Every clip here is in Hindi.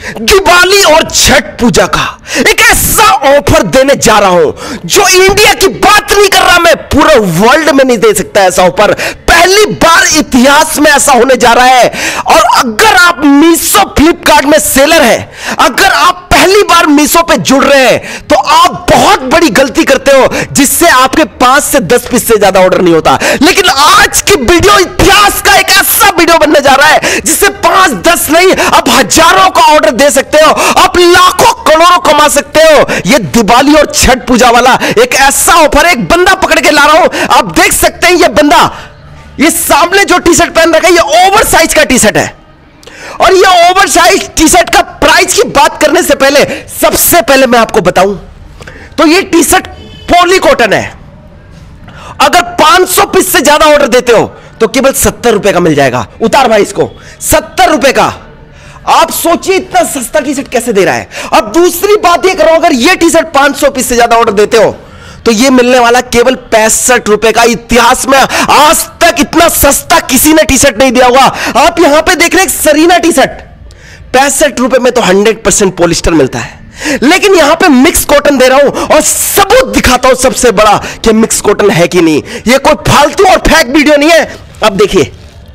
दिवाली और छठ पूजा का एक ऐसा ऑफर देने जा रहा हूं जो इंडिया की बात नहीं कर रहा, मैं पूरे वर्ल्ड में नहीं दे सकता ऐसा ऑफर। पहली बार इतिहास में ऐसा होने जा रहा है। और अगर आप मीशो फ्लिपकार्ट में सेलर हैं, अगर आप पहली बार मीशो पे जुड़ रहे हैं, तो आप बहुत बड़ी गलती करते हो जिससे आपके 5 से 10 पीस से ज्यादा ऑर्डर नहीं होता। लेकिन आज की वीडियो इतिहास का एक ऐसा वीडियो बनने जा रहा है जिससे 5-10 नहीं, आप हजारों का ऑर्डर दे सकते हो, आप लाखों करोड़ों कमा सकते हो। यह दिवाली और छठ पूजा वाला एक ऐसा ऑफर, एक बंदा पकड़ के ला रहा हूं। आप देख सकते हैं, यह बंदा, ये सामने जो टी शर्ट पहन रखा है, ये ओवर साइज का टी शर्ट है। और ये ओवर साइज टी शर्ट का प्राइस की बात करने से पहले, सबसे पहले मैं आपको बताऊं तो ये टी शर्ट पॉली कॉटन है। अगर 500 पीस से ज्यादा ऑर्डर देते हो तो केवल 70 रुपए का मिल जाएगा। उतार भाई इसको, 70 रुपए का। आप सोचिए इतना सस्ता टी शर्ट कैसे दे रहा है। अब दूसरी बात ये करो, अगर ये टी शर्ट 500 पीस से ज्यादा ऑर्डर देते हो तो ये मिलने वाला केवल 65 रुपए का। इतिहास में आज तक इतना सस्ता किसी ने टी शर्ट नहीं दिया होगा। आप यहां पे देख रहे हैं सरीना टी शर्ट, 65 रुपए में तो 100% पॉलिस्टर मिलता है, लेकिन यहां पे मिक्स कॉटन दे रहा हूं और सबूत दिखाता हूं सबसे बड़ा कि मिक्स कॉटन है कि नहीं। ये कोई फालतू और फेक वीडियो नहीं है। अब देखिए,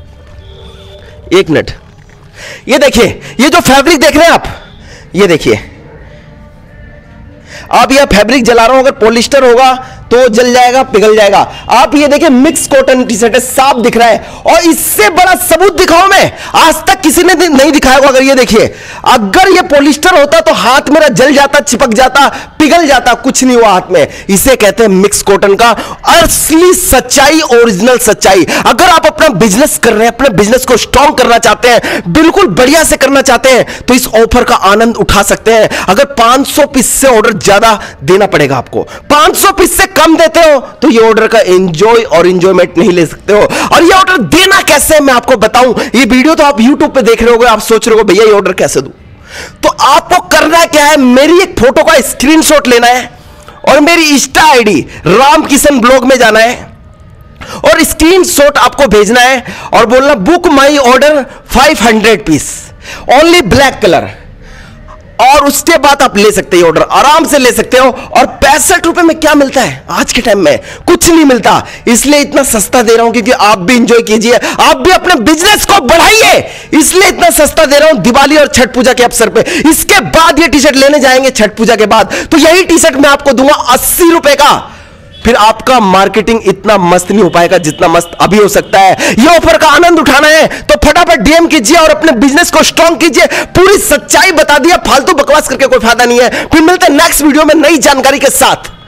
एक मिनट, ये देखिए, ये जो फैब्रिक देख रहे हैं आप, ये देखिए, आप यह फैब्रिक जला रहा हूं, अगर पॉलिस्टर होगा तो जल जाएगा, पिघल जाएगा। आप ये देखिए, मिक्स कॉटन टी शर्ट है, साफ दिख रहा है। और इससे बड़ा सबूत दिखाऊं मैं, आज तक किसी ने नहीं दिखाया होगा। अगर ये देखिए, अगर ये पॉलिस्टर होता तो हाथ मेरा जल जाता, चिपक जाता, पिघल जाता, कुछ नहीं हुआ हाथ में। इसे कहते हैं मिक्स कॉटन का असली सच्चाई, ओरिजिनल सच्चाई। अगर आप अपना बिजनेस कर रहे हैं, अपने बिजनेस को स्ट्रॉन्ग करना चाहते हैं, बिल्कुल बढ़िया से करना चाहते हैं, तो इस ऑफर का आनंद उठा सकते हैं। अगर 500 पीस से ऑर्डर ज्यादा देना पड़ेगा आपको, 500 पीस से कम देते हो तो ये ऑर्डर का एंजॉय और एंजॉयमेंट नहीं ले सकते हो। और ये ऑर्डर देना कैसे है मैं आपको बताऊं। ये वीडियो तो आप YouTube पे देख रहे होगे, आप सोच रहे हो भैया ये ऑर्डर कैसे दूं। तो आपको करना क्या है, मेरी एक फोटो का स्क्रीनशॉट लेना है और मेरी इंस्टा आईडी रामकिशन ब्लॉग में जाना है और स्क्रीनशॉट आपको भेजना है और बोलना book my order 500 piece, only black colour. और उसके बाद आप ले सकते हैं ऑर्डर, आराम से ले सकते हो। और 65 रुपए में क्या मिलता है आज के टाइम में, कुछ नहीं मिलता। इसलिए इतना सस्ता दे रहा हूं, क्योंकि आप भी इंजॉय कीजिए, आप भी अपने बिजनेस को बढ़ाइए, इसलिए इतना सस्ता दे रहा हूं दिवाली और छठ पूजा के अवसर पे। इसके बाद ये टी शर्ट लेने जाएंगे छठ पूजा के बाद, तो यही टी शर्ट मैं आपको दूंगा 80 रुपए का। फिर आपका मार्केटिंग इतना मस्त नहीं हो पाएगा जितना मस्त अभी हो सकता है। ये ऑफर का आनंद उठाना है तो फटाफट डीएम कीजिए और अपने बिजनेस को स्ट्रॉन्ग कीजिए। पूरी सच्चाई बता दिया, फालतू बकवास करके कोई फायदा नहीं है। फिर मिलते हैं नेक्स्ट वीडियो में नई जानकारी के साथ।